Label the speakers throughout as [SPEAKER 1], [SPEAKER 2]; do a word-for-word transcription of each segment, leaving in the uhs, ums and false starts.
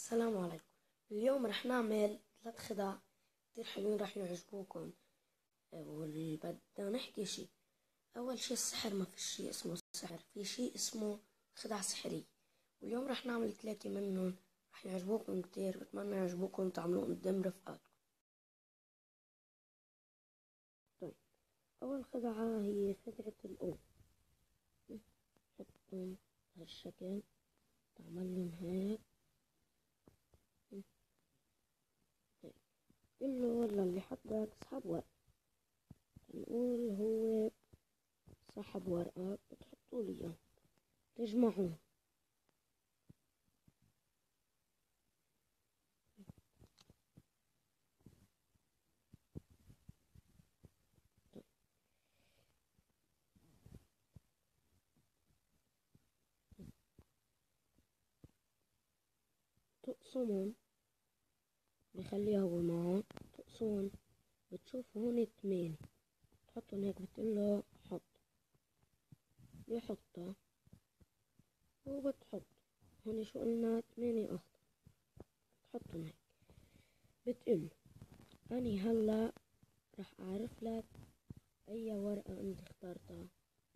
[SPEAKER 1] السلام عليكم. اليوم رح نعمل ثلاث خدع كتير حلوين رح يعجبوكم. واللي بدنا نحكي شي أول شي السحر، ما في شي اسمه سحر، في شي اسمه خدع سحرية، واليوم رح نعمل ثلاثة منهم رح يعجبوكم كتير. بتمنى يعجبوكم تعملوهم قدام رفقاتكم. طيب، أول خدعة هي خدعة الأم. نحطهم بهالشكل، تعملهم هيك. قل له للي حدك اسحب ورقة، نقول هو سحب ورقة، بتحطوا لي اياه تجمعوه. تقسمون، بخليها هو معه، تقسمون بتشوفوا هون ثمانية، تحطهم هيك، بتقله حط، بيحطها وبتحط هون شو قلنا ثمانية أخضر، بتحطهم هيك. بتقله أني هلا رح أعرف لك أي ورقة أنت اخترتها.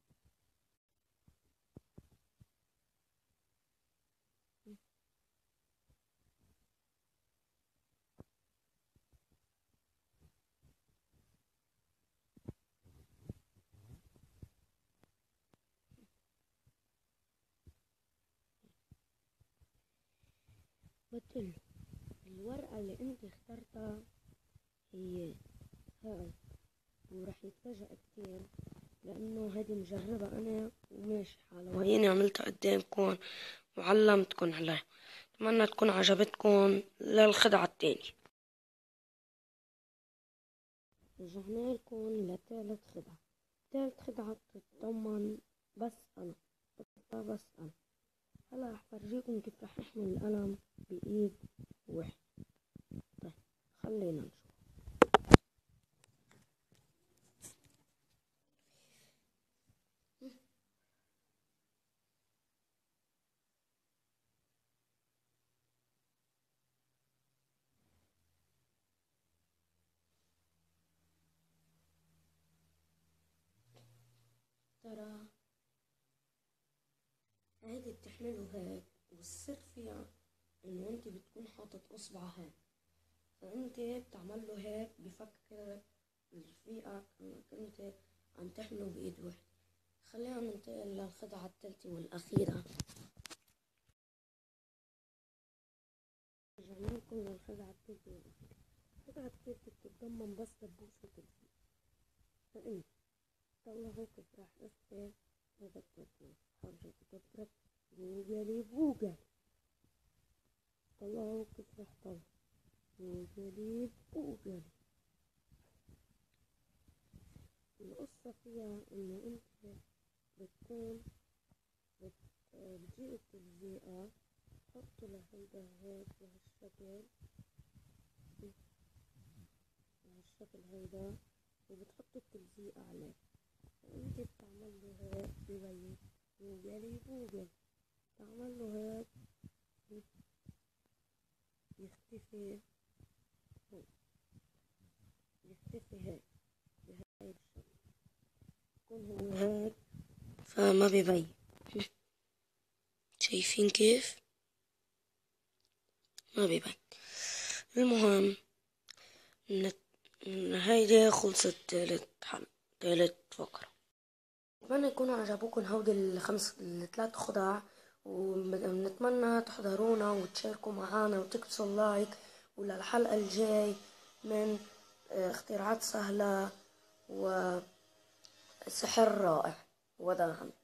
[SPEAKER 1] بتقله الورقة اللي أنت اخترتها هي هاي، ورح يتفاجأ كتير لأنه هيدي مجربة أنا وماشي حالة، وهيني عملتها قدامكم وعلمتكم عليها. أتمنى تكون عجبتكم. للخدعة التانية رجعنا لكم لثالث خدعة. ثالث خدعة بتتضمن بس أنا، بس أنا هلا رح فرجيكم كيف رح أحمل القلم بإيد واحد. طيب خلينا نشوف. ترى هيدي بتحمله هيك، والسر فيها انه انت بتكون حاطط اصبع هيك، فانت بتعمله هيك بفكر رفيقك انك انت عم تحمله بايد واحدة. خلينا ننتقل للخدعة الثالثة والاخيرة. رجعنا لكم للخدعة الثالثة والاخيرة. الخدعة الثالثة بتتضمن بس دبوس وتلفيق، فانت طلعوا كيف راح افتح هذا التلفون، خرجوا كتبت جوجلي بوجل، طلعوا كيف راح طلع جوجلي بوجل. القصة فيها انه انت بتكون بتجيب التلزيقة، تحطوا لهيدا هيك بهالشكل، بهالشكل هيدا، وبتحطوا التلزيقة عليه، فانت بتعمله هيك ببين جوجلي بوجل، تعمله هيك يختفي هون، يختفي هيك بهاي الشكل، يكون هو هيك فما ببين. شايفين كيف ما بيبان؟ المهم من هيدي خلصت تالت حل تالت فقرة. أتمنى يكونوا عجبوكم هودي الخمس الثلاث خدع، ونتمنى تحضرونا وتشاركوا معانا وتكتبوا لايك. وللحلقة الجاي من اختراعات سهلة وسحر رائع وداعا.